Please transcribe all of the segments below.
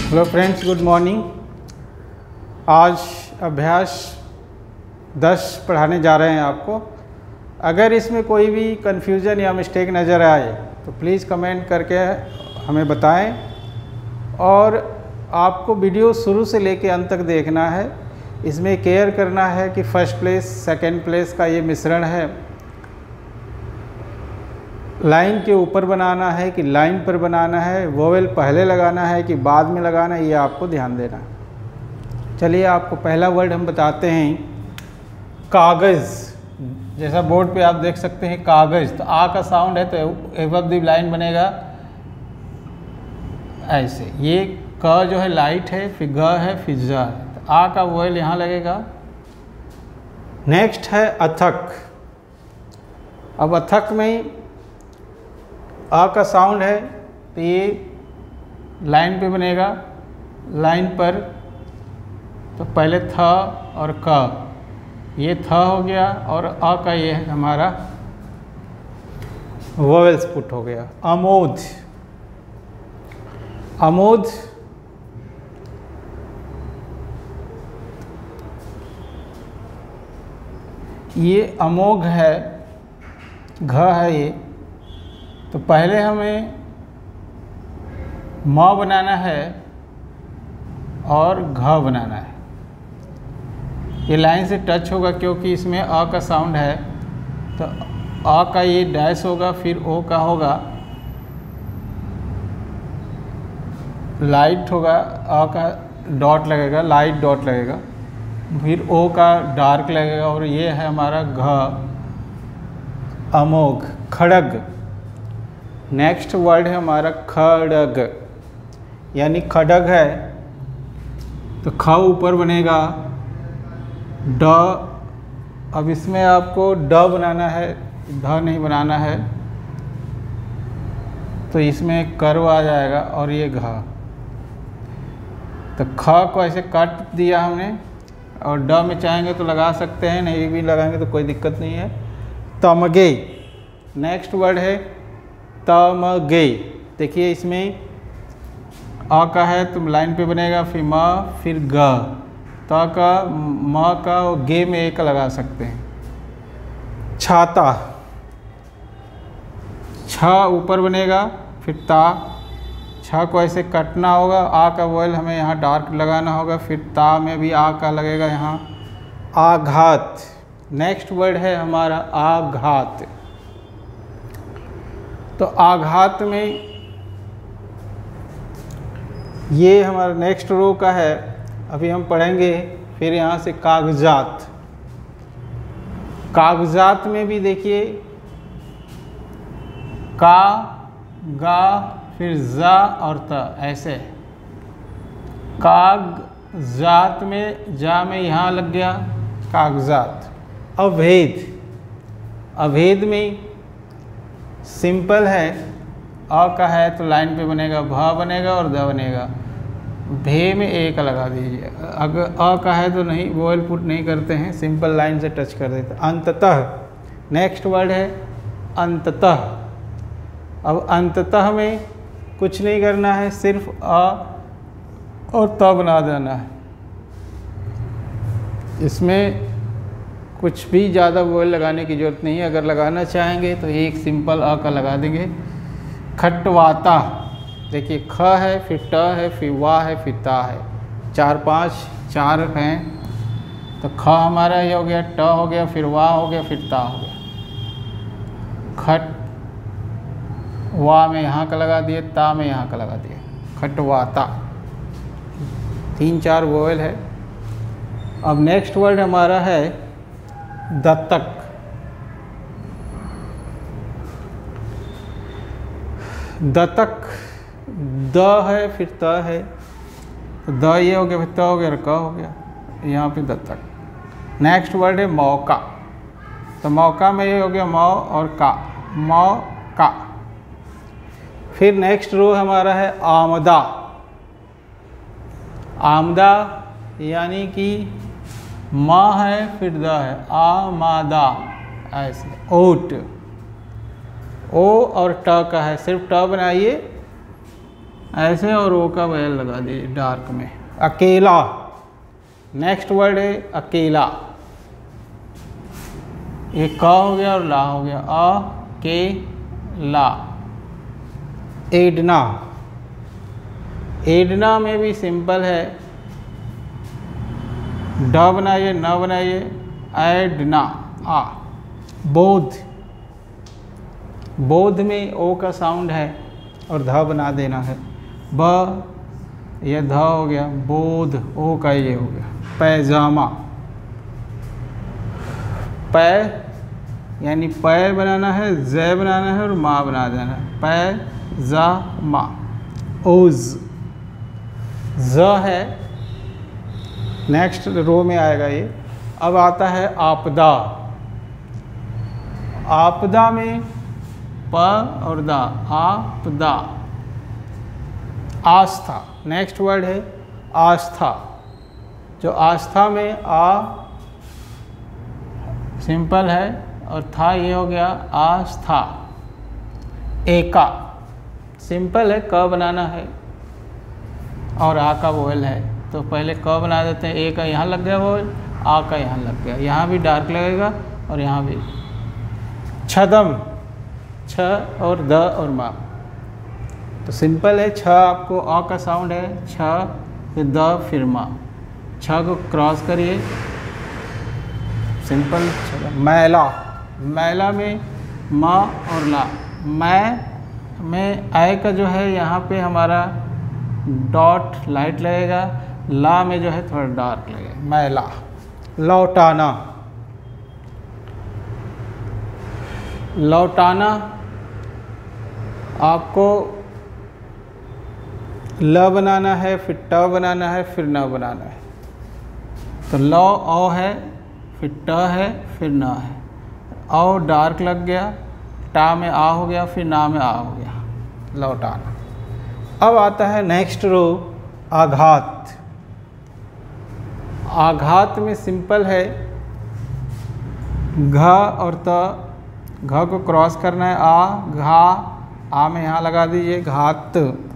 Hello friends, good morning. आज अभ्यास 10 पढ़ाने जा रहे हैं आपको। अगर इसमें कोई भी कन्फ्यूज़न या मिस्टेक नज़र आए तो प्लीज़ कमेंट करके हमें बताएं, और आपको वीडियो शुरू से लेकर अंत तक देखना है। इसमें केयर करना है कि फर्स्ट प्लेस सेकंड प्लेस का ये मिश्रण है, लाइन के ऊपर बनाना है कि लाइन पर बनाना है, वोवेल पहले लगाना है कि बाद में लगाना है, ये आपको ध्यान देना है। चलिए आपको पहला वर्ड हम बताते हैं, कागज़। जैसा बोर्ड पे आप देख सकते हैं कागज़, तो आ का साउंड है तो एबव द लाइन बनेगा ऐसे। ये क जो है लाइट है, फिर ग है, फिर ज है, तो आ का वोवेल यहाँ लगेगा। नेक्स्ट है अथक। अब अथक में आ का साउंड है तो ये लाइन पे बनेगा, लाइन पर। तो पहले थ और क, ये थ हो गया, और आ का ये है हमारा वोवेल्स पुट हो गया। अमोद। अमोद ये अमोघ है, घ है ये। तो पहले हमें म बनाना है और घ बनाना है। ये लाइन से टच होगा क्योंकि इसमें अ का साउंड है, तो अ का ये डैश होगा, फिर ओ का होगा लाइट होगा, अ का डॉट लगेगा, लाइट डॉट लगेगा, फिर ओ का डार्क लगेगा, और ये है हमारा घ, अमोघ, खड़ग। नेक्स्ट वर्ड है हमारा खड़ग, यानी खड़ग है तो ख ऊपर बनेगा, ड। अब इसमें आपको ड बनाना है, ध नहीं बनाना है, तो इसमें कर्व आ जाएगा, और ये घ। तो ख को ऐसे काट दिया हमने, और ड में चाहेंगे तो लगा सकते हैं, नहीं भी लगाएंगे तो कोई दिक्कत नहीं है। तमगे। नेक्स्ट वर्ड है तमगे। देखिए इसमें आ का है तो लाइन पे बनेगा, फिर म, फिर ग, त का, म का, और गे में एक लगा सकते हैं। छाता। छ ऊपर बनेगा, फिर ता, छ को ऐसे कटना होगा, आ का वोवेल हमें यहाँ डार्क लगाना होगा, फिर ता में भी आ का लगेगा यहाँ। आघात। नेक्स्ट वर्ड है हमारा आघात। तो आघात में ये हमारा नेक्स्ट रो का है, अभी हम पढ़ेंगे। फिर यहाँ से कागजात। कागजात में भी देखिए का, गा, फिर जा और त, ऐसे। कागजात में जा में यहाँ लग गया कागजात। अभेद। अभेद में सिंपल है, अ का है तो लाइन पे बनेगा, भ बनेगा और द बनेगा। भे में एक लगा दीजिए। अगर अ का है तो नहीं, वोवेल पुट नहीं करते हैं, सिंपल लाइन से टच कर देते हैं। अंततः। नेक्स्ट वर्ड है अंततः। अब अंततः में कुछ नहीं करना है, सिर्फ अ और त बना देना है। इसमें कुछ भी ज़्यादा वोवेल लगाने की ज़रूरत नहीं है, अगर लगाना चाहेंगे तो एक सिंपल अ का लगा देंगे। खटवाता। देखिए ख है, फिर ट है, फिर वा है, फिर ता है, 4 हैं। तो ख हमारा ये हो गया, ट हो गया, फिर वा हो गया, फिर ता हो गया। खट, वा में यहाँ का लगा दिए, ता में यहाँ का लगा दिए, खटवाता। 3-4 वोवेल है। अब नेक्स्ट वर्ड हमारा है दत्तक। दत्तक, द है, फिर त है, तो द ये हो गया, फिर त हो गया, क हो गया, यहाँ पे दत्तक। नेक्स्ट वर्ड है मौका। तो मौका में ये हो गया म और का, मौका। फिर नेक्स्ट रो हमारा है आमदा। आमदा यानी कि म है, फिर द है, आमादा, ऐसे। ओट। ओ और ट का है, सिर्फ ट बनाइए, ऐसे और ओ का वैल लगा दीजिए डार्क में। अकेला, नेक्स्ट वर्ड है अकेला। ये क हो गया और ला हो गया, अ के ला। एडना, एडना में भी सिंपल है, ड बनाइए न बनाइए, एडना आ। बोध, बोध में ओ का साउंड है और ध बना देना है, ब यह ध हो गया, बोध ओ का ये हो गया। पैजामा, पै यानी पै बनाना है, जै बनाना है और माँ बना देना है, पैजामा। ओज, ज है, नेक्स्ट रो में आएगा ये। अब आता है आपदा, आपदा में प और दा, आपदा। आस्था, नेक्स्ट वर्ड है आस्था, जो आस्था में आ सिंपल है और था ये हो गया आस्था। एका, सिंपल है, क बनाना है और आ का वोवेल है, तो पहले क बना देते हैं, ए का यहाँ लग गया वोवेल, आ का यहाँ लग गया, यहाँ भी डार्क लगेगा और यहाँ भी। छदम, छ और द और मा, तो सिंपल है, छ आपको अ का साउंड है, छ फिर द फिर मा, छ को क्रॉस करिए, सिंपल। मैला, मैला में मा और ला, मै में आय का जो है यहाँ पे हमारा डॉट लाइट लगेगा, ला में जो है थोड़ा डार्क लगेगा, मैला। लौटाना, लौटाना आपको ल बनाना है, फिर ट बनाना है, फिर न बनाना है, तो लौ औ है, फिर ट है, फिर न है, औ डार्क लग गया, टा में आ हो गया, फिर ना में आ हो गया, लौटाना। अब आता है नेक्स्ट रो आघात। आघात में सिंपल है, घ और त, घ को क्रॉस करना है, आ घा, आ में यहाँ लगा दीजिए, घात।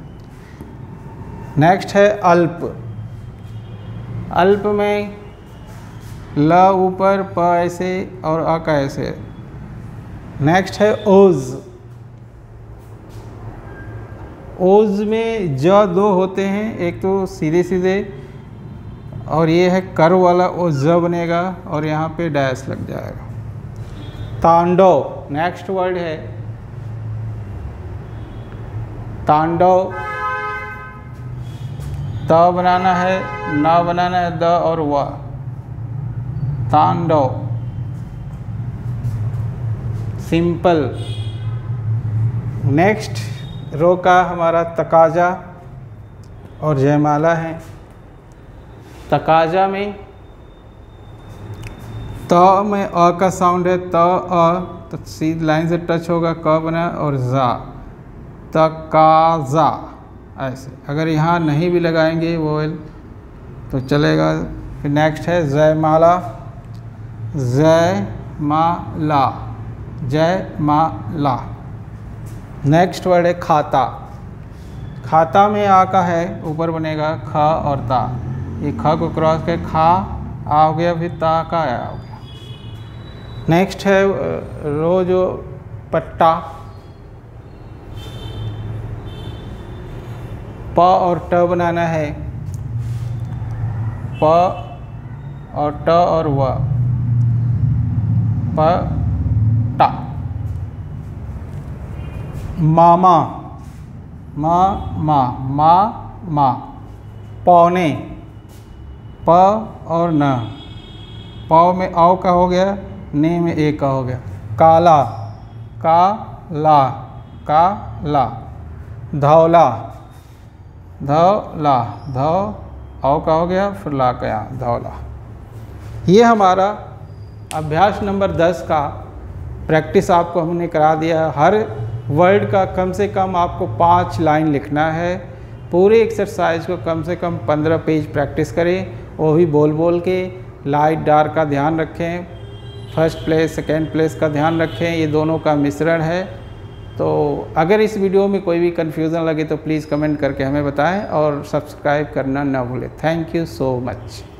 नेक्स्ट है अल्प, अल्प में ल ऊपर, प ऐसे और अ का ऐसे। नेक्स्ट है ओज, ओज में ज दो होते हैं, एक तो सीधे सीधे और ये है कर वाला, ओ ज बनेगा और यहाँ पे डैश लग जाएगा। तांडव, नेक्स्ट वर्ड है तांडव, त बनाना है, न बनाना है, द और व, तांडव। सिंपल। नेक्स्ट रो का हमारा तकाजा और जयमाला है। तकाजा में त में अ का साउंड है, त अ, तो सीधी लाइन से टच होगा, क बना और जा, तकाजा ऐसे। अगर यहाँ नहीं भी लगाएंगे वोवेल तो चलेगा। फिर नेक्स्ट है जयमाला, जयमाला, जयमाला। नेक्स्ट वर्ड है खाता। खाता में आ का है, ऊपर बनेगा ख और ता, ये ख को क्रॉस कर खा आ हो गया, फिर ता का आ हो गया। नेक्स्ट है रो जो पट्टा, प और ट बनाना है, प और ट और व, प टा। मामा, मा मा, मा मा। पौने, प और न, पौ में औ का हो गया, ने में ए का हो गया। काला, का ला, का ला। धौला, धौला, धौ औ का हो गया, फिर ला का यहाँ, धौला। ये हमारा अभ्यास नंबर 10 का प्रैक्टिस आपको हमने करा दिया है। हर वर्ड का कम से कम आपको 5 लाइन लिखना है। पूरे एक्सरसाइज को कम से कम 15 पेज प्रैक्टिस करें, वो भी बोल बोल के। लाइट डार्क का ध्यान रखें, फर्स्ट प्लेस सेकेंड प्लेस का ध्यान रखें, ये दोनों का मिश्रण है। तो अगर इस वीडियो में कोई भी कन्फ्यूज़न लगे तो प्लीज़ कमेंट करके हमें बताएं और सब्सक्राइब करना ना भूलें। Thank you so much.